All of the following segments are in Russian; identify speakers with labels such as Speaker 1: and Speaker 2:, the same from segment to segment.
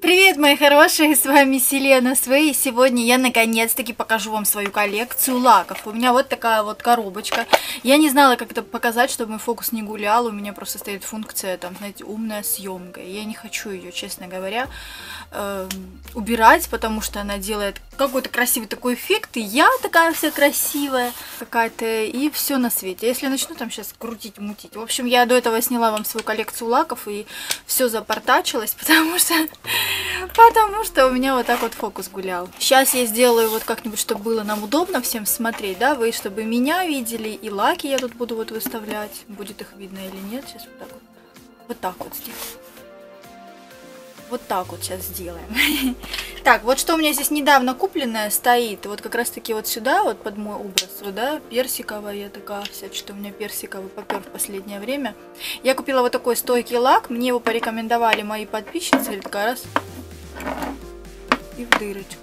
Speaker 1: Привет, мои хорошие, с вами Селена Свей, и сегодня я наконец-таки покажу вам свою коллекцию лаков. У меня вот такая вот коробочка. Я не знала, как это показать, чтобы мой фокус не гулял, у меня просто стоит функция, там, знаете, умная съемка. Я не хочу ее, честно говоря, убирать, потому что она делает какой-то красивый такой эффект, и я такая вся красивая какая-то, и все на свете. Если я начну там сейчас крутить, мутить. В общем, я до этого сняла вам свою коллекцию лаков, и все запортачилось, потому что у меня вот так вот фокус гулял. Сейчас я сделаю вот как-нибудь, чтобы было нам удобно всем смотреть, да, вы чтобы меня видели, и лаки я тут буду вот выставлять. Будет их видно или нет, сейчас вот так вот. Вот так вот сделаем. Вот так вот сейчас сделаем. Так, вот что у меня здесь недавно купленное стоит, вот как раз таки вот сюда, вот под мой образ, вот, да, персиковая я такая вся, что у меня персиковый попер в последнее время. Я купила вот такой стойкий лак, мне его порекомендовали мои подписчицы, и такая раз, и в дырочку.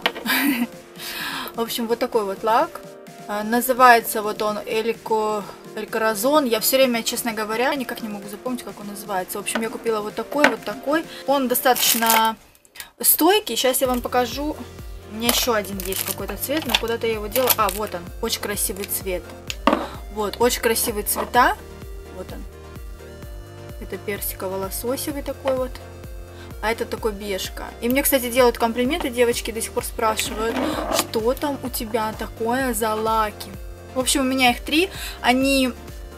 Speaker 1: В общем, вот такой вот лак. Называется вот он Элькоразон. Я все время, честно говоря, никак не могу запомнить, как он называется. В общем, я купила вот такой, вот такой. Он достаточно стойкий. Сейчас я вам покажу. У меня еще один есть какой-то цвет, но куда-то я его делала. А, вот он. Очень красивый цвет. Вот, очень красивые цвета. Вот он. Это персиково-лососевый такой вот. А это такой бежка. И мне, кстати, делают комплименты, девочки до сих пор спрашивают, что там у тебя такое за лаки. В общем, у меня их 3. Они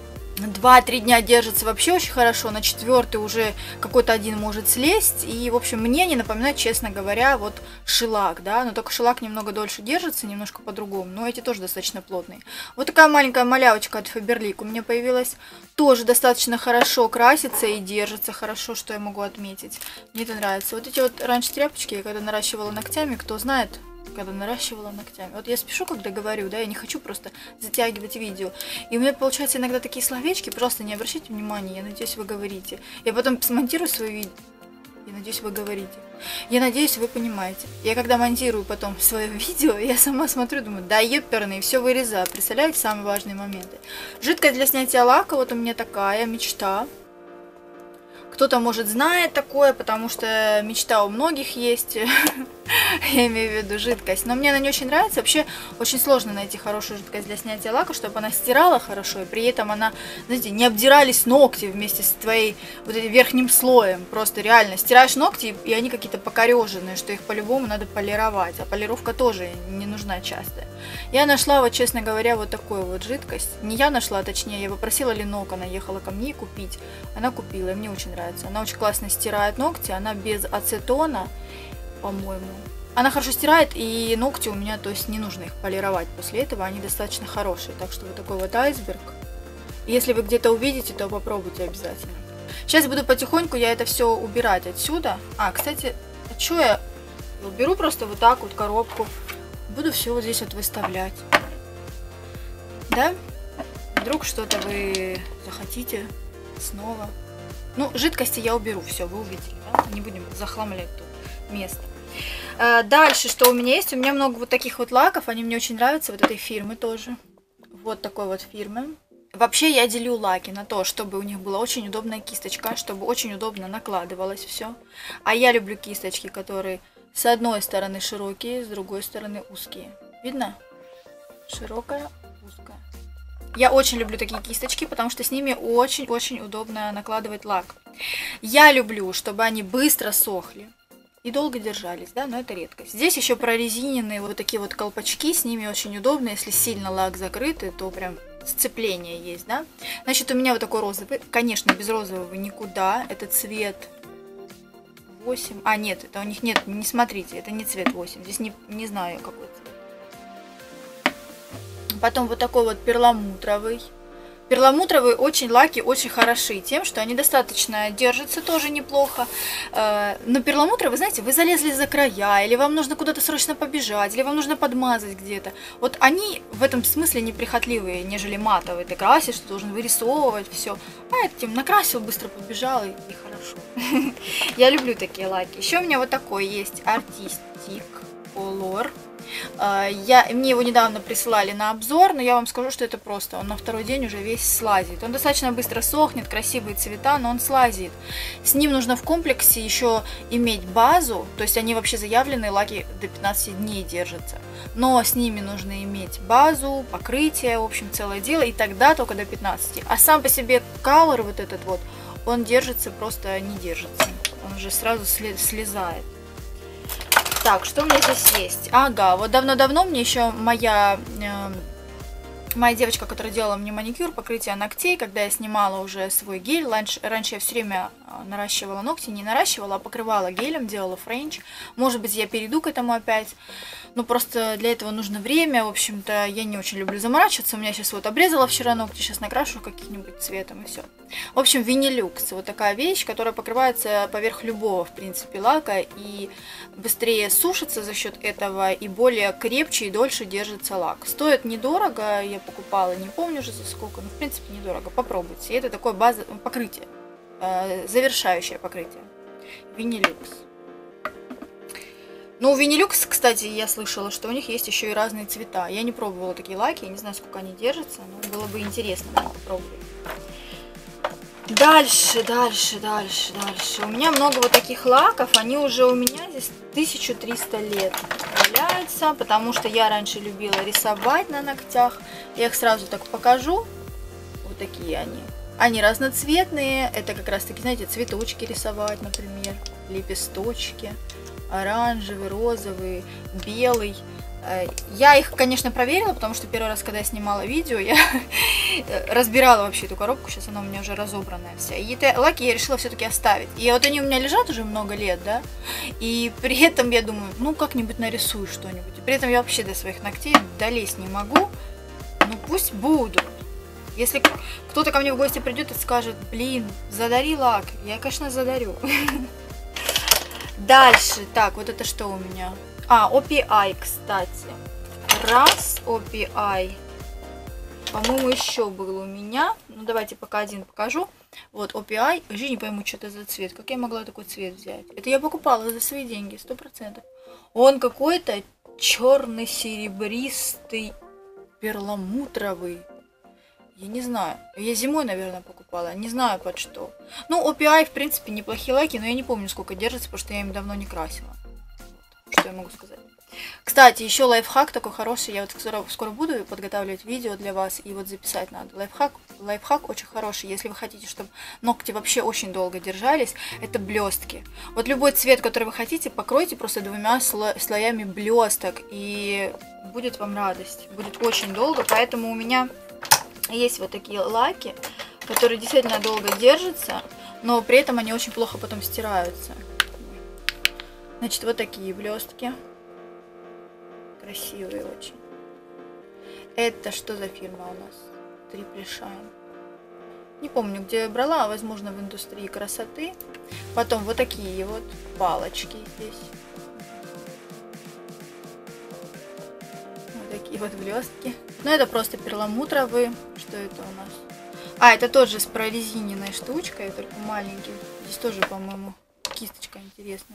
Speaker 1: 2-3 дня держатся вообще очень хорошо. На 4-й уже какой-то один может слезть. И, в общем, мне не напоминает, честно говоря, вот шелак, да. Но только шелак немного дольше держится, немножко по-другому. Но эти тоже достаточно плотные. Вот такая маленькая малявочка от Faberlic у меня появилась. Тоже достаточно хорошо красится и держится хорошо, что я могу отметить. Мне это нравится. Вот эти вот раньше тряпочки, я когда наращивала ногтями, кто знает, когда наращивала ногтями. Вот я спешу, когда говорю, да, я не хочу просто затягивать видео. И у меня получается иногда такие словечки, просто не обращайте внимания, я надеюсь, вы говорите. Я потом смонтирую свое видео, я надеюсь, вы говорите. Я надеюсь, вы понимаете. Я когда монтирую потом свое видео, я сама смотрю, думаю, да еперный, все вырезаю. Представляете, самые важные моменты. Жидкость для снятия лака, вот у меня такая мечта. Кто-то, может, знает такое, потому что мечта у многих есть. Я имею в виду жидкость. Но мне она не очень нравится. Вообще, очень сложно найти хорошую жидкость для снятия лака, чтобы она стирала хорошо, и при этом она, знаете, не обдирались ногти вместе с твоей вот этим верхним слоем. Просто реально стираешь ногти, и они какие-то покореженные, что их по-любому надо полировать. А полировка тоже не нужна часто. Я нашла, вот честно говоря, вот такую вот жидкость. Не я нашла, а точнее, я попросила Ленок, она ехала ко мне купить. Она купила, и мне очень нравится. Она очень классно стирает ногти, она без ацетона, по-моему. Она хорошо стирает, и ногти у меня, то есть не нужно их полировать после этого, они достаточно хорошие. Так что вот такой вот айсберг. Если вы где-то увидите, то попробуйте обязательно. Сейчас буду потихоньку я это все убирать отсюда. А, кстати, что я беру просто вот так вот коробку. Буду все вот здесь вот выставлять. Да? Вдруг что-то вы захотите снова. Ну, жидкости я уберу, все, вы увидели, да? Не будем захламлять тут место. Дальше, что у меня есть? У меня много вот таких вот лаков, они мне очень нравятся, вот этой фирмы тоже. Вот такой вот фирмы. Вообще я делю лаки на то, чтобы у них была очень удобная кисточка, чтобы очень удобно накладывалось все. А я люблю кисточки, которые с одной стороны широкие, с другой стороны узкие. Видно? Широкая, узкая. Я очень люблю такие кисточки, потому что с ними очень-очень удобно накладывать лак. Я люблю, чтобы они быстро сохли и долго держались, да, но это редкость. Здесь еще прорезиненные вот такие вот колпачки, с ними очень удобно, если сильно лак закрытый, то прям сцепление есть, да. Значит, у меня вот такой розовый, конечно, без розового никуда, это цвет 8, а нет, это у них нет, не смотрите, это не цвет 8, здесь не знаю какой цвет. Потом вот такой вот перламутровый. Перламутровые лаки очень хороши тем, что они достаточно держатся тоже неплохо. Но перламутровые, знаете, вы залезли за края, или вам нужно куда-то срочно побежать, или вам нужно подмазать где-то. Вот они в этом смысле неприхотливые, нежели матовые. Ты красишь, ты должен вырисовывать все. А этим накрасил, быстро побежал и хорошо. Я люблю такие лаки. Еще у меня вот такой есть Artistic Color. Мне его недавно присылали на обзор, но я вам скажу, что это просто. Он на второй день уже весь слазит. Он достаточно быстро сохнет, красивые цвета, но он слазит. С ним нужно в комплексе еще иметь базу, то есть они вообще заявлены, лаки до 15 дней держатся. Но с ними нужно иметь базу, покрытие, в общем, целое дело, и тогда только до 15. А сам по себе color вот этот вот, он держится, просто не держится. Он уже сразу слезает. Так, что у меня здесь есть? Ага, вот давно-давно мне еще моя девочка, которая делала мне маникюр, покрытие ногтей, когда я снимала уже свой гель. Раньше я все время наращивала ногти, не наращивала, а покрывала гелем, делала френч. Может быть, я перейду к этому опять. Ну, просто для этого нужно время. В общем-то, я не очень люблю заморачиваться. У меня сейчас вот обрезала вчера ногти, сейчас накрашу каким-нибудь цветом и все. В общем, Винилюкс. Вот такая вещь, которая покрывается поверх любого, в принципе, лака. И быстрее сушится за счет этого, и более крепче и дольше держится лак. Стоит недорого, я покупала, не помню уже за сколько, но в принципе недорого. Попробуйте. Это такое покрытие, завершающее покрытие. Винилюкс. Ну, у Винилюкс, кстати, я слышала, что у них есть еще и разные цвета. Я не пробовала такие лаки, я не знаю, сколько они держатся, но было бы интересно попробовать. Дальше. У меня много вот таких лаков, они уже у меня здесь 1300 лет валяются, потому что я раньше любила рисовать на ногтях. Я их сразу так покажу. Вот такие они. Они разноцветные, это как раз таки, знаете, цветочки рисовать, например, лепесточки. Оранжевый, розовый, белый. Я их, конечно, проверила, потому что первый раз, когда я снимала видео, я разбирала вообще эту коробку. Сейчас она у меня уже разобранная вся. И эти лаки я решила все-таки оставить. И вот они у меня лежат уже много лет, да. И при этом я думаю, ну как-нибудь нарисую что-нибудь. И при этом я вообще до своих ногтей долезть не могу. Ну пусть будут. Если кто-то ко мне в гости придет и скажет, блин, задари лак, я, конечно, задарю. Дальше, так, вот это что у меня? OPI, кстати. Раз, OPI. По-моему, еще был у меня. Ну, давайте пока один покажу. Вот, OPI. Вообще не пойму, что это за цвет. Как я могла такой цвет взять? Это я покупала за свои деньги, 100%. Он какой-то черный, серебристый, перламутровый. Я не знаю. Я зимой, наверное, покупала. Не знаю под что. Ну, OPI, в принципе, неплохие лаки, но я не помню, сколько держится, потому что я им давно не красила. Что я могу сказать? Кстати, еще лайфхак такой хороший. Я вот скоро буду подготавливать видео для вас, и вот записать надо. Лайфхак очень хороший. Если вы хотите, чтобы ногти вообще очень долго держались, это блестки. Вот любой цвет, который вы хотите, покройте просто 2 слоями блесток, и будет вам радость. Будет очень долго, поэтому у меня есть вот такие лаки, которые действительно долго держатся, но при этом они очень плохо потом стираются. Значит, вот такие блестки. Красивые очень. Это что за фирма у нас? Triple Shine. Не помню, где я брала, возможно, в индустрии красоты. Потом вот такие вот палочки здесь. Вот такие вот блестки. Ну, это просто перламутровые. Что это у нас? Это тоже с прорезиненной штучкой, только маленький. Здесь тоже, по-моему, кисточка интересная.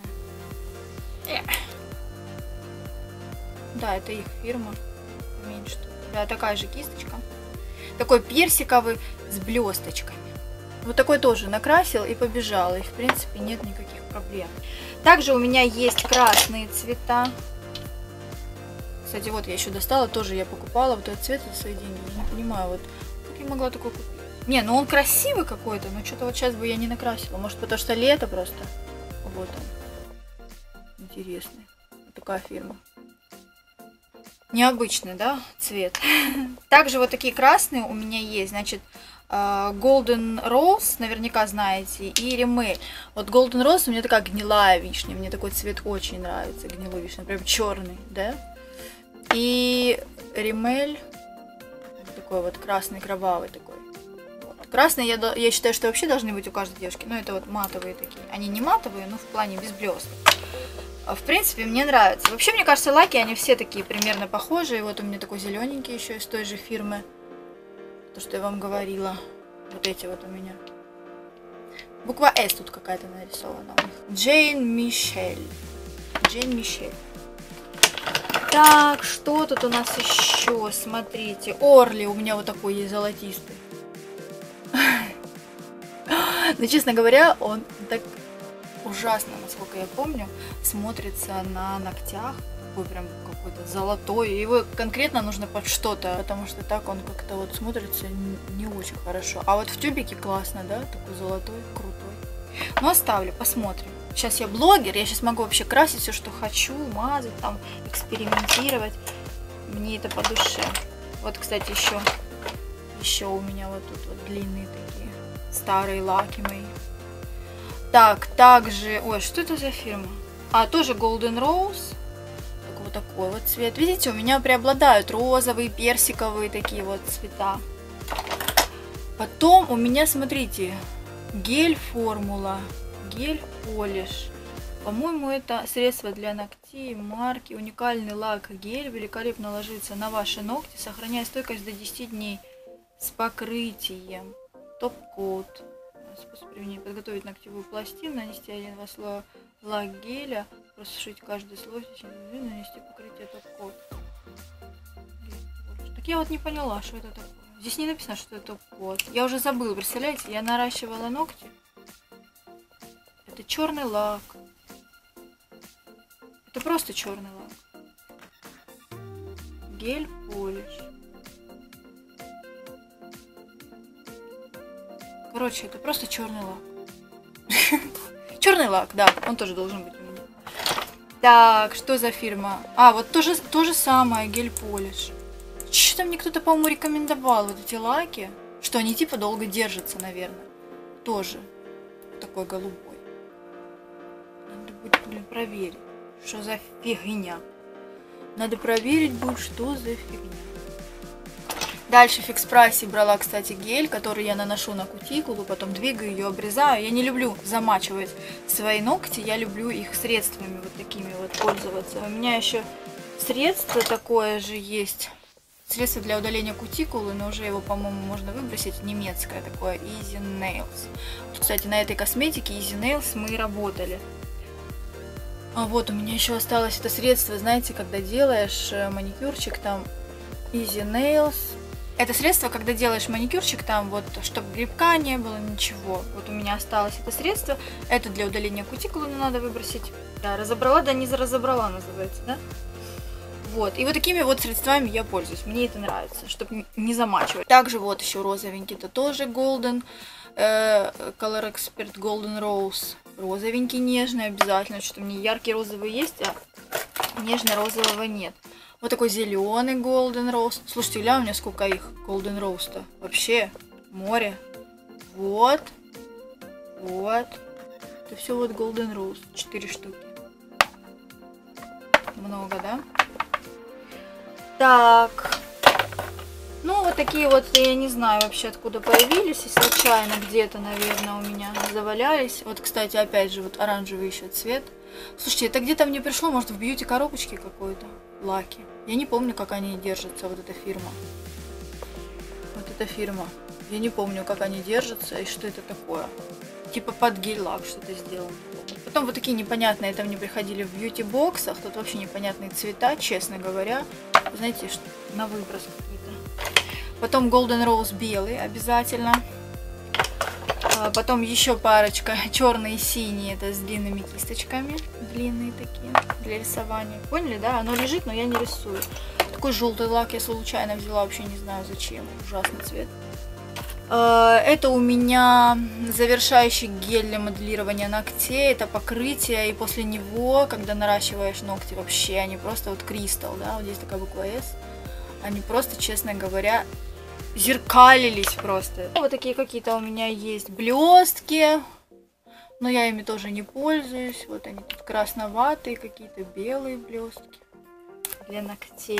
Speaker 1: Да, это их фирма. Меньше. Да, такая же кисточка. Такой персиковый с блесточками. Вот такой тоже накрасил и побежал. И, в принципе, нет никаких проблем. Также у меня есть красные цвета. Кстати, вот я еще достала, тоже я покупала вот этот цвет за свои деньги. Я не понимаю, вот как я могла такой купить. Не, ну он красивый какой-то, но что-то вот сейчас бы я не накрасила. Может, потому что лето просто. Вот он. Интересный. Вот такая фирма. Необычный, да, цвет. Также вот такие красные у меня есть. Значит, Golden Rose, наверняка знаете, и Rimmel. Вот Golden Rose у меня такая гнилая вишня. Мне такой цвет очень нравится. Гнилой вишня, прям черный, да. И Rimmel такой вот красный, кровавый такой. Вот. Красный, я считаю, что вообще должны быть у каждой девушки. Но это вот матовые такие. Они не матовые, но в плане без блесток. В принципе, мне нравится. Вообще, мне кажется, лаки, они все такие примерно похожие. Вот у меня такой зелененький еще из той же фирмы. То, что я вам говорила. Вот эти вот у меня. Буква S тут какая-то нарисована у них. Джейн Мишель. Так, что тут у нас еще? Смотрите, Орли у меня вот такой есть золотистый. Но, честно говоря, он так ужасно, насколько я помню, смотрится на ногтях. Такой прям какой-то золотой. Его конкретно нужно под что-то, потому что так он как-то вот смотрится не очень хорошо. А вот в тюбике классно, да? Такой золотой, крутой. Но оставлю, посмотрим. Сейчас я блогер, я сейчас могу вообще красить все, что хочу, мазать, там, экспериментировать. Мне это по душе. Вот, кстати, еще у меня вот тут вот длинные такие старые лаки мои. Так, также... Ой, что это за фирма? А, тоже Golden Rose. Вот такой вот цвет. Видите, у меня преобладают розовые, персиковые такие вот цвета. Потом у меня, смотрите, гель формула. Гель полиш. По-моему, это средство для ногтей марки. Уникальный лак гель. Великолепно ложится на ваши ногти, сохраняя стойкость до 10 дней. С покрытием. Топ-кот. Способ применения: подготовить ногтевую пластину, нанести 1-2 слоя лак геля, просушить каждый слой, нанести покрытие топ-кот. Так я вот не поняла, что это такое. Здесь не написано, что это топ-кот. Я уже забыла, представляете, я наращивала ногти. Это черный лак. Это просто черный лак. Гель полиш. Короче, это просто черный лак. Черный лак, да, он тоже должен быть у меня. Так, что за фирма? А, вот то же самое, гель полиш. Что-то мне кто-то, по-моему, рекомендовал вот эти лаки, что они типа долго держатся, наверное. Тоже такой голубой. Надо будет, блин, проверить, что за фигня. Надо проверить будет, что за фигня. Дальше в Фикс Прайсе брала, кстати, гель, который я наношу на кутикулу, потом двигаю ее, обрезаю. Я не люблю замачивать свои ногти, я люблю их средствами вот такими вот пользоваться. У меня еще средство такое же есть, средство для удаления кутикулы, но уже его, по-моему, можно выбросить, немецкое такое, Easy Nails. Кстати, на этой косметике Easy Nails мы и работали. А вот у меня еще осталось это средство, знаете, когда делаешь маникюрчик, там Easy Nails. Это средство, когда делаешь маникюрчик, там вот, чтобы грибка не было, ничего. Вот у меня осталось это средство. Это для удаления кутикулы надо выбросить. Да, разобрала, да не разобрала, называется, да? Вот, и вот такими вот средствами я пользуюсь. Мне это нравится, чтобы не замачивать. Также вот еще розовенький, это тоже Golden Color Expert Golden Rose. Розовенький, нежный обязательно. Что-то мне яркий розовый есть, а нежно-розового нет. Вот такой зеленый Golden Rose. Слушайте, у меня сколько их Golden Rose-то. Вообще море. Вот. Вот. Это все вот Golden Rose. 4 штуки. Много, да? Так. Ну, вот такие вот, я не знаю вообще откуда появились. И случайно где-то, наверное, у меня завалялись. Вот, кстати, опять же, вот оранжевый еще цвет. Слушайте, это где-то мне пришло, может, в бьюти-коробочке какой-то. Лаки. Я не помню, как они держатся, вот эта фирма. Вот эта фирма. Я не помню, как они держатся и что это такое. Типа под гель-лак что-то сделано. Потом вот такие непонятные, это мне приходили в бьюти-боксах. Тут вообще непонятные цвета, честно говоря. Знаете, что на выброс какие-то. Потом Golden Rose белый обязательно. Потом еще парочка, черные и синие, это с длинными кисточками, длинные такие, для рисования. Поняли, да? Оно лежит, но я не рисую. Такой желтый лак я случайно взяла, вообще не знаю зачем, ужасный цвет. Это у меня завершающий гель для моделирования ногтей, это покрытие, и после него, когда наращиваешь ногти, вообще они просто вот кристалл, да, вот здесь такая буква S, они просто, честно говоря, зеркалились просто. Вот такие какие-то у меня есть блестки, но я ими тоже не пользуюсь. Вот они тут красноватые, какие-то белые блестки для ногтей.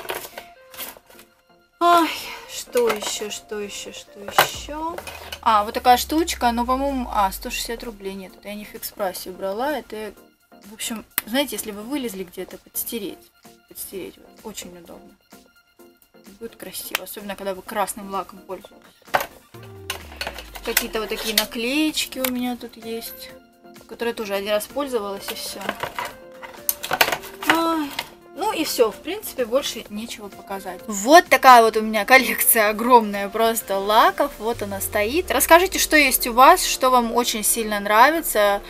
Speaker 1: Ай, что еще, что еще, что еще? А, вот такая штучка, но, по-моему, 160 рублей. Нет, это я не в Фикс Прайсе брала. Это, в общем, знаете, если вы вылезли где-то, подстереть вот, очень удобно. Будет красиво, особенно когда вы красным лаком пользуетесь. Какие-то вот такие наклеечки у меня тут есть, которые тоже один раз пользовалась и все. Ну Ну и все, в принципе, больше нечего показать. Вот такая вот у меня коллекция огромная просто лаков. Вот она стоит. Расскажите, что есть у вас, что вам очень сильно нравится,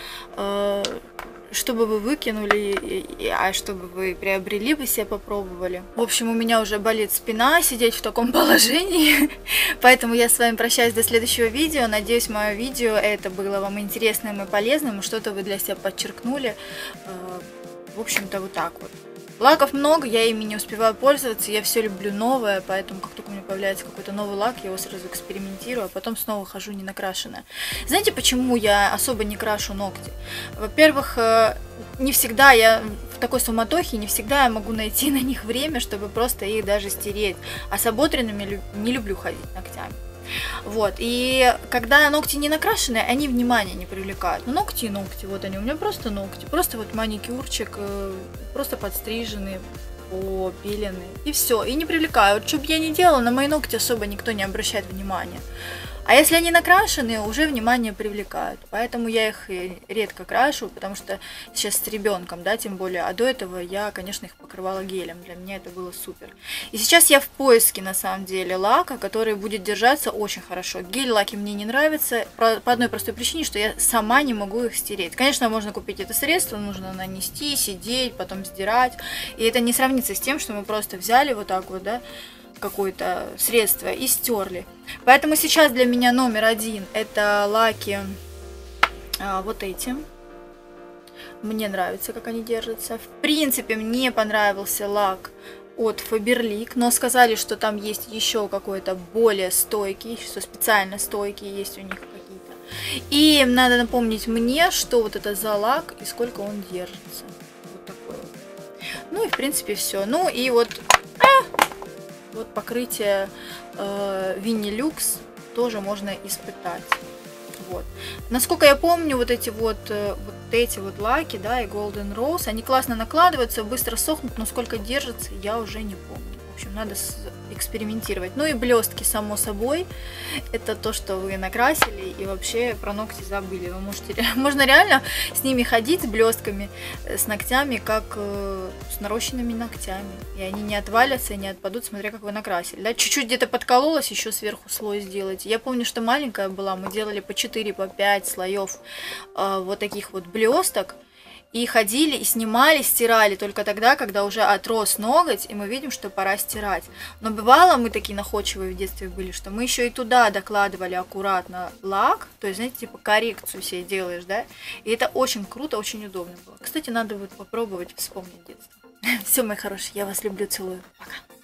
Speaker 1: чтобы вы выкинули, а чтобы вы приобрели бы себе, попробовали. В общем, у меня уже болит спина сидеть в таком положении, поэтому я с вами прощаюсь до следующего видео. Надеюсь, мое видео это было вам интересным и полезным, что-то вы для себя подчеркнули. В общем-то, вот так вот. Лаков много, я ими не успеваю пользоваться, я все люблю новое, поэтому как только у меня появляется какой-то новый лак, я его сразу экспериментирую, а потом снова хожу не накрашенная. Знаете, почему я особо не крашу ногти? Во-первых, не всегда я в такой суматохе, не всегда я могу найти на них время, чтобы просто их даже стереть, а с ободренными не люблю ходить ногтями. Вот, и когда ногти не накрашенные, они внимания не привлекают. Но ногти и ногти, вот они у меня просто ногти, просто вот маникюрчик, просто подстриженный, побеленный, и все, и не привлекают. Что бы я ни делала, на мои ногти особо никто не обращает внимания. А если они накрашены, уже внимание привлекают. Поэтому я их редко крашу, потому что сейчас с ребенком, да, тем более. А до этого я, конечно, их покрывала гелем. Для меня это было супер. И сейчас я в поиске, на самом деле, лака, который будет держаться очень хорошо. Гель-лаки мне не нравятся по одной простой причине, что я сама не могу их стереть. Конечно, можно купить это средство, нужно нанести, сидеть, потом сдирать. И это не сравнится с тем, что мы просто взяли вот так вот, да, какое-то средство и стерли. Поэтому сейчас для меня номер один это лаки вот эти. Мне нравится, как они держатся. В принципе, мне понравился лак от Faberlic, но сказали, что там есть еще какой-то более стойкий, что специально стойкие есть у них какие-то. И надо напомнить мне, что вот это за лак и сколько он держится. Вот такой вот. Ну и в принципе все. Ну и вот... Вот покрытие Vinilux тоже можно испытать. Вот. Насколько я помню, вот эти вот лаки, да, и Golden Rose, они классно накладываются, быстро сохнут, но сколько держится, я уже не помню. В общем, надо экспериментировать. Ну и блестки, само собой, это то, что вы накрасили и вообще про ногти забыли. Вы можете, можно реально с ними ходить, с блестками, с ногтями, как с нарощенными ногтями. И они не отвалятся и не отпадут, смотря как вы накрасили. Да? Чуть-чуть где-то подкололось, еще сверху слой сделать. Я помню, что маленькая была, мы делали по 4, по 5 слоев вот таких вот блесток. И ходили, и снимали, стирали только тогда, когда уже отрос ноготь, и мы видим, что пора стирать. Но бывало, мы такие находчивые в детстве были, что мы еще и туда докладывали аккуратно лак, то есть, знаете, типа коррекцию себе делаешь, да? И это очень круто, очень удобно было. Кстати, надо будет попробовать вспомнить детство. Все, мои хорошие, я вас люблю, целую. Пока.